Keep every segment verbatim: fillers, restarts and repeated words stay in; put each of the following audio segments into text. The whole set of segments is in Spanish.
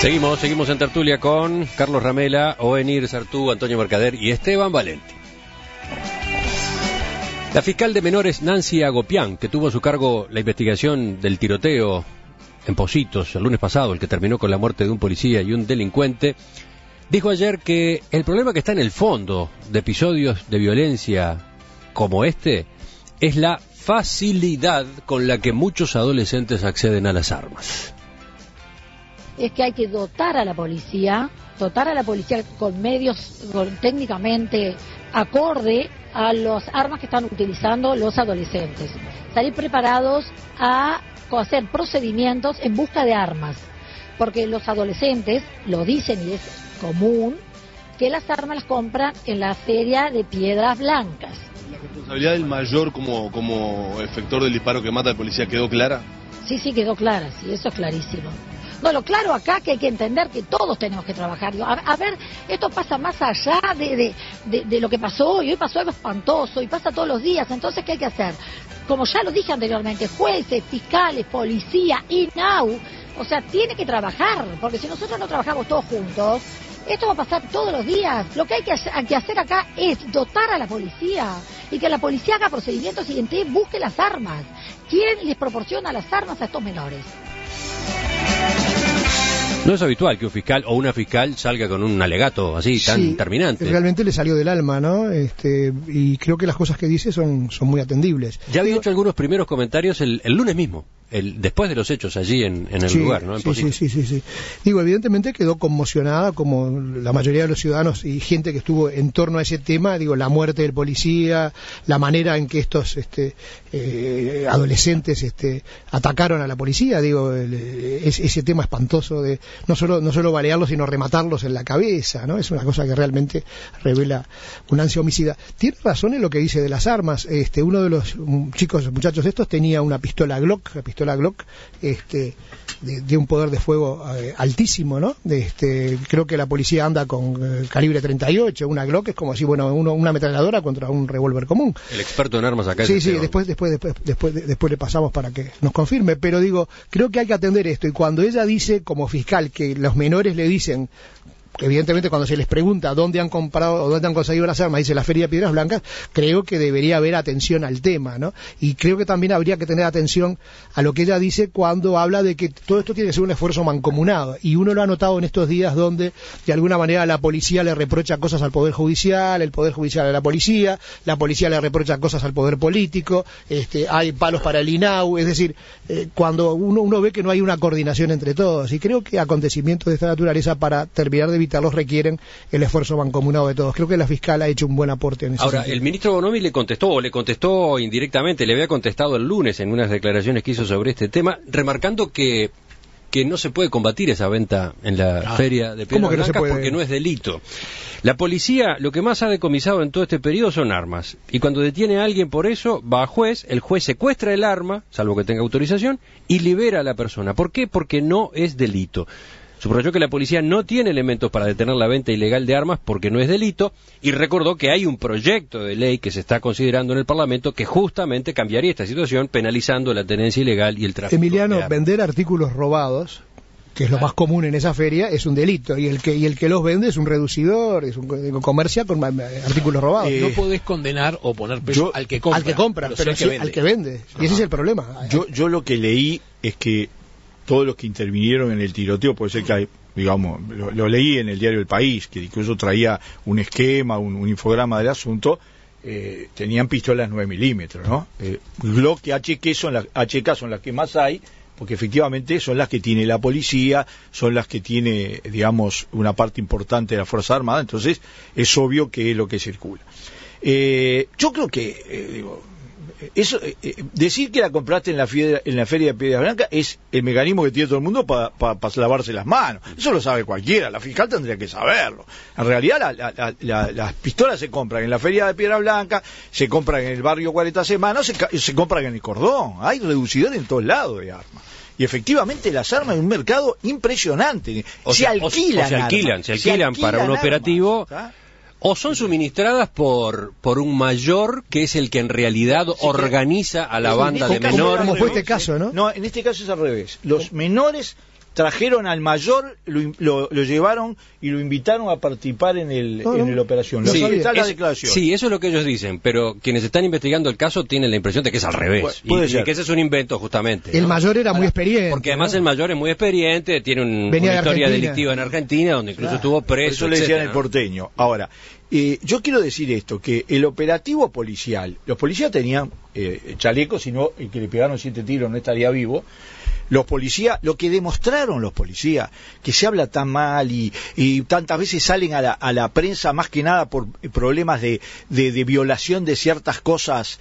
Seguimos, seguimos en tertulia con Carlos Ramela, Oenir Sartú, Antonio Mercader y Esteban Valenti. La fiscal de menores Nancy Agopián, que tuvo a su cargo la investigación del tiroteo en Pocitos el lunes pasado, el que terminó con la muerte de un policía y un delincuente, dijo ayer que el problema que está en el fondo de episodios de violencia como este es la facilidad con la que muchos adolescentes acceden a las armas. Es que hay que dotar a la policía, dotar a la policía con medios con, técnicamente acorde a las armas que están utilizando los adolescentes. Salir preparados a hacer procedimientos en busca de armas, porque los adolescentes lo dicen y es común que las armas las compran en la feria de Piedras Blancas. ¿La responsabilidad del mayor como, como efector del disparo que mata al policía quedó clara? Sí, sí, quedó clara, sí, eso es clarísimo. No, lo claro acá que hay que entender que todos tenemos que trabajar. A, a ver, esto pasa más allá de, de, de, de lo que pasó hoy. Hoy pasó algo espantoso y pasa todos los días. Entonces, ¿qué hay que hacer? Como ya lo dije anteriormente, jueces, fiscales, policía, I N A U, o sea, tiene que trabajar, porque si nosotros no trabajamos todos juntos, esto va a pasar todos los días. Lo que hay que hacer, hay que hacer acá es dotar a la policía y que la policía haga procedimientos y entre busque las armas. ¿Quién les proporciona las armas a estos menores? No es habitual que un fiscal o una fiscal salga con un alegato así tan sí, terminante. Realmente le salió del alma, ¿no? Este, y creo que las cosas que dice son, son muy atendibles. Ya había Digo, hecho algunos primeros comentarios el, el lunes mismo, el, después de los hechos allí en, en el sí, lugar, ¿no? En sí, sí, sí, sí, sí. Digo, evidentemente quedó conmocionada, como la mayoría de los ciudadanos y gente que estuvo en torno a ese tema. Digo, la muerte del policía, la manera en que estos este, eh, adolescentes este, atacaron a la policía. Digo, el, es, ese tema espantoso de no solo no solo balearlos, sino rematarlos en la cabeza, ¿no? Es una cosa que realmente revela una ansia homicida. Tiene razón en lo que dice de las armas. Este, uno de los chicos, muchachos estos, tenía una pistola Glock, la pistola Glock, este, de, de un poder de fuego eh, altísimo, ¿no? De, este, creo que la policía anda con eh, calibre treinta y ocho, una Glock es como si, bueno, uno, una ametralladora contra un revólver común. El experto en armas acá. Sí, es sí, este después, después, después, después, después le pasamos para que nos confirme, pero digo, creo que hay que atender esto, y cuando ella dice, como fiscal, que los menores le dicen, evidentemente cuando se les pregunta dónde han comprado o dónde han conseguido las armas, dice la Feria de Piedras Blancas, creo que debería haber atención al tema, ¿no? Y creo que también habría que tener atención a lo que ella dice cuando habla de que todo esto tiene que ser un esfuerzo mancomunado, y uno lo ha notado en estos días donde de alguna manera la policía le reprocha cosas al Poder Judicial, el Poder Judicial a la policía, la policía le reprocha cosas al Poder Político, este, hay palos para el I N A U, es decir, eh, cuando uno, uno ve que no hay una coordinación entre todos, y creo que acontecimientos de esta naturaleza, para terminar de evitarlos, requieren el esfuerzo mancomunado de todos. Creo que la fiscal ha hecho un buen aporte en ese Ahora, sentido. el ministro Bonomi le contestó, o le contestó indirectamente, le había contestado el lunes en unas declaraciones que hizo sobre este tema, remarcando que que no se puede combatir esa venta en la ah, feria de Piedras Blancas no porque no es delito. La policía lo que más ha decomisado en todo este periodo son armas, y cuando detiene a alguien por eso, va a juez, el juez secuestra el arma, salvo que tenga autorización, y libera a la persona. ¿Por qué? Porque no es delito. Subrayó que la policía no tiene elementos para detener la venta ilegal de armas porque no es delito, y recordó que hay un proyecto de ley que se está considerando en el Parlamento que justamente cambiaría esta situación, penalizando la tenencia ilegal y el tráfico. Emiliano, de armas. Vender artículos robados, que es lo más común en esa feria, es un delito, y el que y el que los vende es un reducidor, es un comercia con artículos robados. Eh, no podés condenar o poner peso yo, al que compra, al que compra, pero, pero sí, que al que vende. Y ese es el problema. Yo, yo lo que leí es que todos los que intervinieron en el tiroteo, puede ser que hay, digamos, lo, lo leí en el diario El País, que incluso traía un esquema, un, un infograma del asunto, eh, tenían pistolas nueve milímetros, ¿no? Eh, Glock y H K son las, H K son las que más hay, porque efectivamente son las que tiene la policía, son las que tiene, digamos, una parte importante de la Fuerza Armada, entonces es obvio que es lo que circula. Eh, yo creo que, eh, digo, eso, eh, decir que la compraste en la, fiera, en la Feria de Piedras Blancas es el mecanismo que tiene todo el mundo para pa, pa lavarse las manos. Eso lo sabe cualquiera, la fiscal tendría que saberlo. En realidad la, la, la, las pistolas se compran en la Feria de Piedras Blancas, se compran en el barrio cuarenta Semanas, se, se compran en el Cordón. Hay reducidores en todos lados de armas. Y efectivamente las armas en un mercado impresionante. O se, sea, alquilan o, o se alquilan, armas, se alquilan, se alquilan para un armas, operativo. ¿sabes? O son suministradas por por un mayor que es el que en realidad sí, organiza a la banda de menores. Como fue este caso, ¿no? No, en este caso es al revés. Los menores trajeron al mayor, lo, lo, lo llevaron y lo invitaron a participar en el no, en la operación. Sí, está la declaración. Sí, eso es lo que ellos dicen, pero quienes están investigando el caso tienen la impresión de que es al revés. Pu puede y, ser. y que ese es un invento, justamente. El ¿no? mayor era muy experiente. Porque además ¿no? el mayor es muy experiente, tiene un, una historia Argentina. delictiva en Argentina, donde incluso claro. estuvo preso. Por eso le decían el porteño. Ahora, eh, yo quiero decir esto, que el operativo policial, los policías tenían eh, chalecos, si no, el que le pegaron siete tiros no estaría vivo. Los policías, lo que demostraron los policías, que se habla tan mal y, y tantas veces salen a la, a la prensa más que nada por problemas de, de, de violación de ciertas cosas,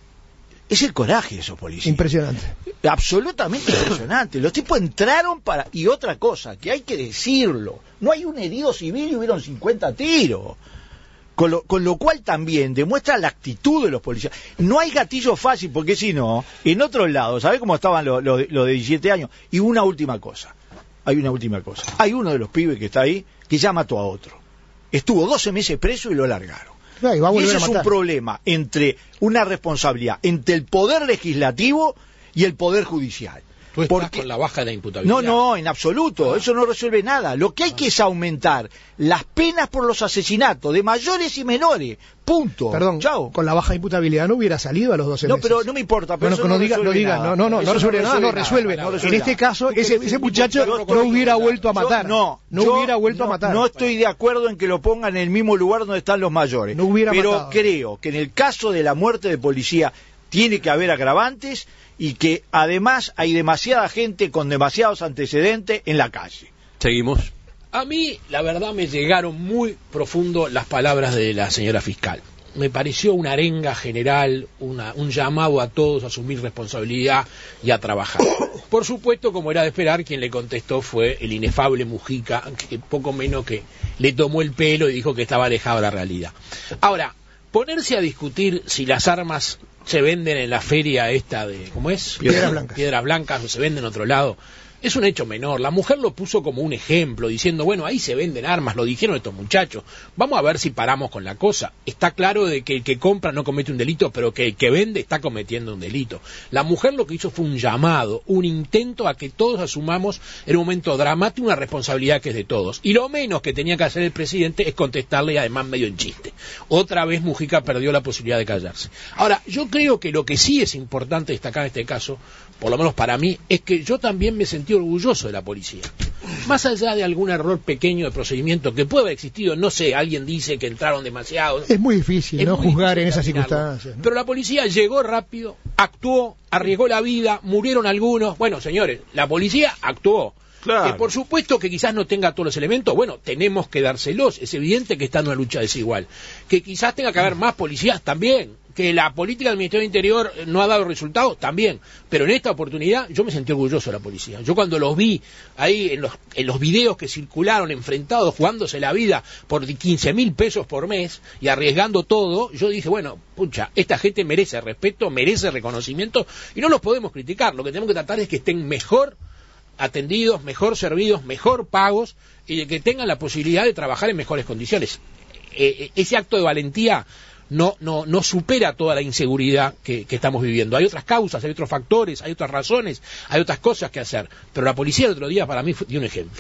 es el coraje de esos policías. Impresionante. Absolutamente impresionante. Los tipos entraron para... Y otra cosa, que hay que decirlo, no hay un herido civil y hubieron cincuenta tiros. Con lo, con lo cual también demuestra la actitud de los policías. No hay gatillo fácil, porque si no, en otros lados, ¿sabés cómo estaban los lo, lo de diecisiete años? Y una última cosa, hay una última cosa. Hay uno de los pibes que está ahí que ya mató a otro. Estuvo doce meses preso y lo largaron. No, y va a volver y ese a matar. Es un problema entre una responsabilidad entre el poder legislativo y el poder judicial. ¿Tú estás Porque... con la baja de la imputabilidad? No, no, en absoluto. Ah. Eso no resuelve nada. Lo que hay que es aumentar las penas por los asesinatos de mayores y menores. Punto. Perdón, Chao. Con la baja imputabilidad no hubiera salido a los doce no, meses. No, pero no me importa. Pero bueno, no, no diga, no diga, no, no, no, no resuelve nada, no resuelve nada. En este caso, ese, ese muchacho no, no hubiera vuelto a matar. Yo, no, no yo, hubiera vuelto no, a matar. No estoy de acuerdo en que lo pongan en el mismo lugar donde están los mayores. No hubiera pero matado. creo que en el caso de la muerte de policía tiene que haber agravantes y que además hay demasiada gente con demasiados antecedentes en la calle. Seguimos. A mí, la verdad, me llegaron muy profundo las palabras de la señora fiscal. Me pareció una arenga general, una, un llamado a todos a asumir responsabilidad y a trabajar. Por supuesto, como era de esperar, quien le contestó fue el inefable Mujica, que poco menos que le tomó el pelo y dijo que estaba alejado de la realidad. Ahora, ponerse a discutir si las armas se venden en la feria esta de, ¿cómo es? Piedras Blancas. Piedras Blancas o se venden en otro lado. Es un hecho menor. La mujer lo puso como un ejemplo, diciendo, bueno, ahí se venden armas, lo dijeron estos muchachos. Vamos a ver si paramos con la cosa. Está claro de que el que compra no comete un delito, pero que el que vende está cometiendo un delito. La mujer lo que hizo fue un llamado, un intento a que todos asumamos en un momento dramático una responsabilidad que es de todos. Y lo menos que tenía que hacer el presidente es contestarle, y además medio en chiste. Otra vez Mujica perdió la posibilidad de callarse. Ahora, yo creo que lo que sí es importante destacar en este caso, por lo menos para mí, es que yo también me sentí orgulloso de la policía. Más allá de algún error pequeño de procedimiento que puede haber existido, no sé, alguien dice que entraron demasiados. Es muy difícil, es ¿no? Muy juzgar difícil en esas circunstancias. ¿no? Pero la policía llegó rápido, actuó, arriesgó la vida, murieron algunos. Bueno, señores, la policía actuó. Claro. Que por supuesto que quizás no tenga todos los elementos, bueno, tenemos que dárselos, es evidente que está en una lucha desigual. Que quizás tenga que haber más policías también, que la política del Ministerio del Interior no ha dado resultados también, pero en esta oportunidad yo me sentí orgulloso de la policía. Yo cuando los vi ahí en los, en los videos que circularon enfrentados, jugándose la vida por quince mil pesos por mes y arriesgando todo, yo dije, bueno, pucha, esta gente merece respeto, merece reconocimiento y no los podemos criticar. Lo que tenemos que tratar es que estén mejor atendidos, mejor servidos, mejor pagos y de que tengan la posibilidad de trabajar en mejores condiciones. Eh, ese acto de valentía no, no, no supera toda la inseguridad que, que estamos viviendo. Hay otras causas, hay otros factores, hay otras razones, hay otras cosas que hacer. Pero la policía el otro día para mí dio un ejemplo.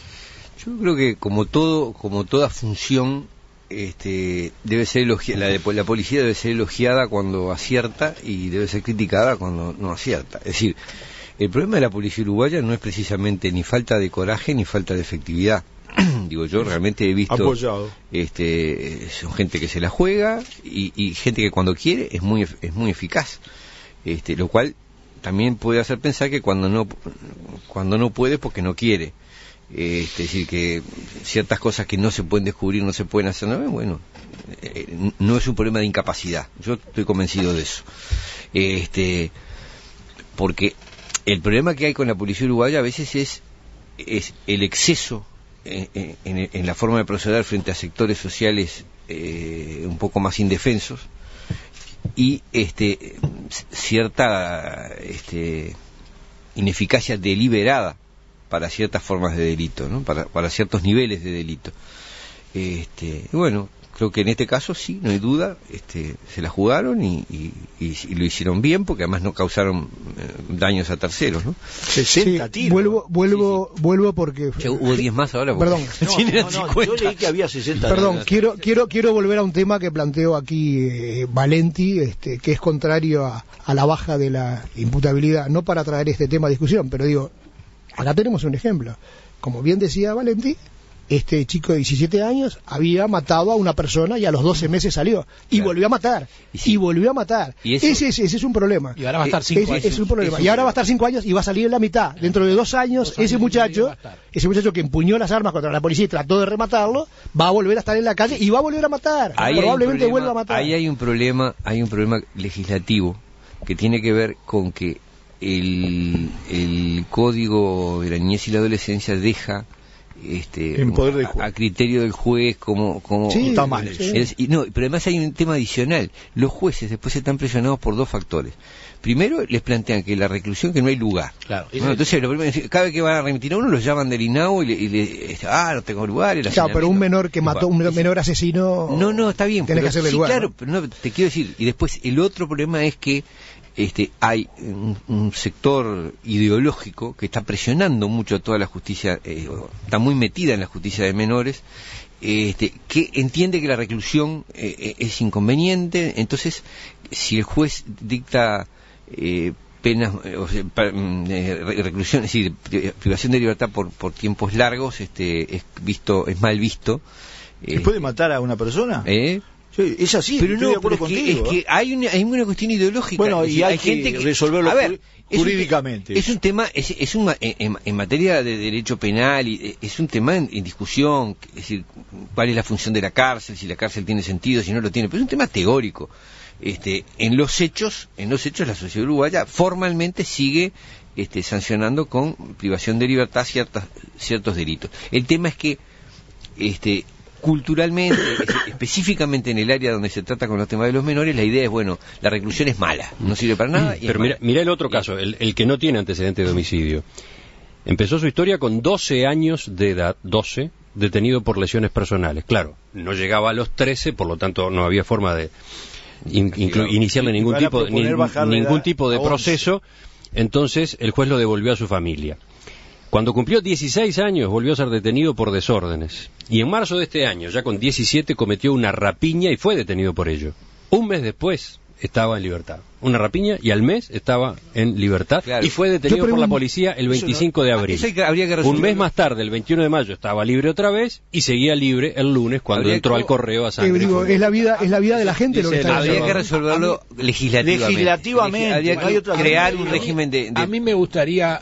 Yo creo que como todo, como toda función, este, debe ser elogiada, la, de, la policía debe ser elogiada cuando acierta y debe ser criticada cuando no acierta. Es decir, el problema de la policía uruguaya no es precisamente ni falta de coraje ni falta de efectividad. Digo, yo realmente he visto apoyado. Este, son gente que se la juega y, y gente que cuando quiere es muy es muy eficaz. Este, lo cual también puede hacer pensar que cuando no cuando no puede es porque no quiere. Este, es decir, que ciertas cosas que no se pueden descubrir no se pueden hacer, no, bueno, eh, no es un problema de incapacidad. Yo estoy convencido de eso. Este, porque el problema que hay con la policía uruguaya a veces es, es el exceso en, en, en la forma de proceder frente a sectores sociales eh, un poco más indefensos y este cierta este, ineficacia deliberada para ciertas formas de delito, ¿no? para, para ciertos niveles de delito. Este, bueno, creo que en este caso sí, no hay duda, este, se la jugaron y, y, y, y lo hicieron bien, porque además no causaron eh, daños a terceros, ¿no? sesenta sí, tiros. Vuelvo, vuelvo, sí, sí. vuelvo porque... Che, hubo diez más ahora. Perdón. No, no, no, yo leí que había sesenta. Perdón, quiero, quiero, quiero volver a un tema que planteó aquí eh, Valenti, este, que es contrario a, a la baja de la imputabilidad, no para traer este tema a discusión, pero digo, acá tenemos un ejemplo. Como bien decía Valenti, este chico de diecisiete años había matado a una persona y a los doce meses salió. Y claro. volvió a matar. Y, sí. y volvió a matar. ¿Y ese, ese, ese es un problema. Y ahora va a estar cinco ese, años. Es un problema. Y ahora va a estar cinco años y va a salir en la mitad. Dentro de dos años, dos años ese muchacho, ese muchacho que empuñó las armas contra la policía y trató de rematarlo, va a volver a estar en la calle y va a volver a matar. Ahí probablemente problema, vuelva a matar. Ahí hay un problema, hay un problema legislativo que tiene que ver con que el, el Código de la Niñez y la Adolescencia deja este en poder del a, a criterio del juez como como sí, está mal sí. es, y no, pero además hay un tema adicional. Los jueces después están presionados por dos factores. Primero, les plantean que la reclusión, que no hay lugar. Claro. Bueno, entonces, lo primero, cada vez que van a remitir a uno, los llaman del I N A U y le, y le ah, no tengo lugar. El claro, pero un menor que mató, un menor asesino. No, no, está bien. Tiene que hacerle sí, lugar. Claro, pero no, te quiero decir. Y después, el otro problema es que este hay un, un sector ideológico que está presionando mucho a toda la justicia, eh, está muy metida en la justicia de menores, este, que entiende que la reclusión eh, es inconveniente. Entonces, si el juez dicta eh, penas, eh, o sea, pa, eh, reclusión, es decir, privación de libertad por, por tiempos largos, este, es visto, es mal visto. ¿Se eh, puede matar a una persona? ¿Eh? Sí, es así, pero estoy no, de acuerdo pero es contigo. Que, es que hay una, hay una cuestión ideológica. Bueno, y hay, hay que gente que resolverlo a ver, jurídicamente. Es un, es un tema, es, es un, en, en materia de derecho penal, es un tema en, en discusión, es decir, cuál es la función de la cárcel, si la cárcel tiene sentido, si no lo tiene, pero es un tema teórico. Este, en los hechos, en los hechos la sociedad uruguaya formalmente sigue este, sancionando con privación de libertad ciertas, ciertos delitos. El tema es que este culturalmente, específicamente en el área donde se trata con los temas de los menores, la idea es, bueno, la reclusión es mala, no sirve para nada. Y Pero mira, mira el otro caso, el, el que no tiene antecedente de homicidio. Empezó su historia con doce años de edad, doce, detenido por lesiones personales. Claro, no llegaba a los trece, por lo tanto no había forma de in, inclu, iniciarle ningún tipo, ni, ningún tipo de proceso. Entonces el juez lo devolvió a su familia. Cuando cumplió dieciséis años volvió a ser detenido por desórdenes. Y en marzo de este año, ya con diecisiete, cometió una rapiña y fue detenido por ello. Un mes después estaba en libertad. Una rapiña y al mes estaba en libertad. Claro. Y fue detenido por la policía el veinticinco de abril. Eso habría que Un mes más tarde, el veintiuno de mayo, estaba libre otra vez y seguía libre el lunes cuando habría entró que... al correo a sangre. Eh, digo, es la vida, es la vida de la gente lo que está Habría que resolverlo mí, legislativamente. Legislativamente. Habría que no hay otra crear manera. un régimen de, de... A mí me gustaría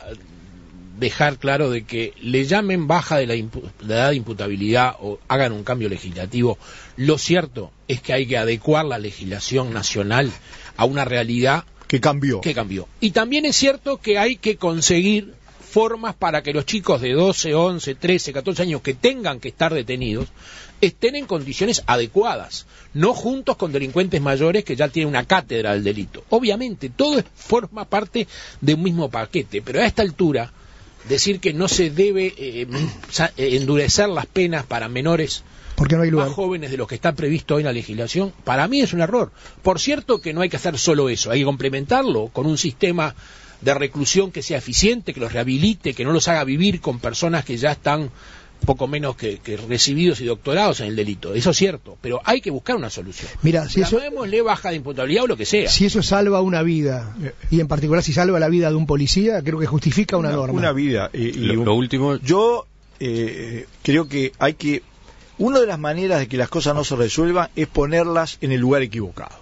dejar claro de que le llamen baja de la, impu- la edad de imputabilidad o hagan un cambio legislativo. Lo cierto es que hay que adecuar la legislación nacional a una realidad que cambió. que cambió. Y también es cierto que hay que conseguir formas para que los chicos de doce, once, trece, catorce años que tengan que estar detenidos estén en condiciones adecuadas, no juntos con delincuentes mayores que ya tienen una cátedra del delito. Obviamente, todo forma parte de un mismo paquete, pero a esta altura decir que no se debe eh, endurecer las penas para menores porque no hay lugar. Más jóvenes de los que está previsto hoy en la legislación, para mí es un error. Por cierto que no hay que hacer solo eso, hay que complementarlo con un sistema de reclusión que sea eficiente, que los rehabilite, que no los haga vivir con personas que ya están poco menos que, que recibidos y doctorados en el delito. Eso es cierto, pero hay que buscar una solución. Mira, si eso, llamémosle baja de imputabilidad o lo que sea. Si eso salva una vida, y en particular si salva la vida de un policía, creo que justifica una, una norma. Una vida. Y, y lo, lo último... Yo eh, creo que hay que... Una de las maneras de que las cosas no se resuelvan es ponerlas en el lugar equivocado.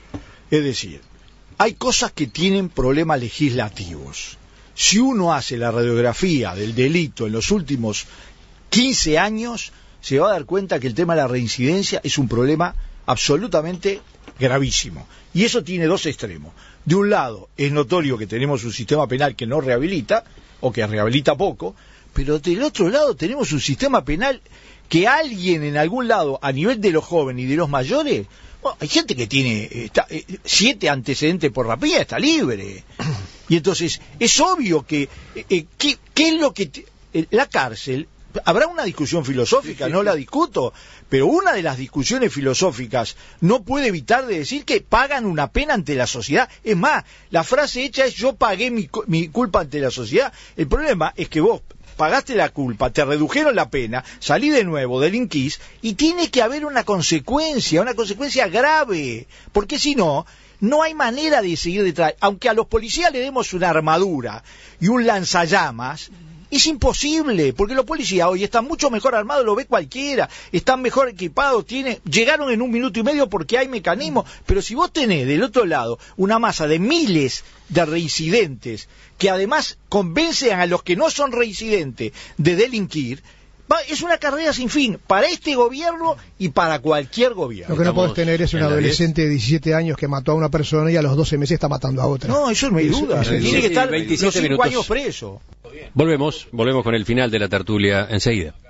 Es decir, hay cosas que tienen problemas legislativos. Si uno hace la radiografía del delito en los últimos quince años, se va a dar cuenta que el tema de la reincidencia es un problema absolutamente gravísimo. Y eso tiene dos extremos. De un lado, es notorio que tenemos un sistema penal que no rehabilita, o que rehabilita poco, pero del otro lado tenemos un sistema penal que alguien en algún lado, a nivel de los jóvenes y de los mayores, bueno, hay gente que tiene está, eh, siete antecedentes por rapiña, está libre. Y entonces, es obvio que, eh, ¿qué, qué es lo que... Te, eh, la cárcel habrá una discusión filosófica, sí, sí, no sí. la discuto, pero una de las discusiones filosóficas no puede evitar de decir que pagan una pena ante la sociedad. Es más, la frase hecha es yo pagué mi, mi culpa ante la sociedad. El problema es que vos pagaste la culpa, te redujeron la pena, salí de nuevo, delinquís, y tiene que haber una consecuencia, una consecuencia grave, porque si no, no hay manera de seguir detrás. Aunque a los policías le demos una armadura y un lanzallamas, es imposible, porque los policías hoy están mucho mejor armados, lo ve cualquiera, están mejor equipados, tiene, llegaron en un minuto y medio porque hay mecanismos, pero si vos tenés del otro lado una masa de miles de reincidentes, que además convencen a los que no son reincidentes de delinquir, va, es una carrera sin fin, para este gobierno y para cualquier gobierno. Lo que no podés tener es un adolescente de diecisiete años que mató a una persona y a los doce meses está matando a otra. No, eso no hay duda, eso, tiene sí, que estar veintisiete los cinco minutos. años preso. Volvemos, volvemos con el final de la tertulia enseguida.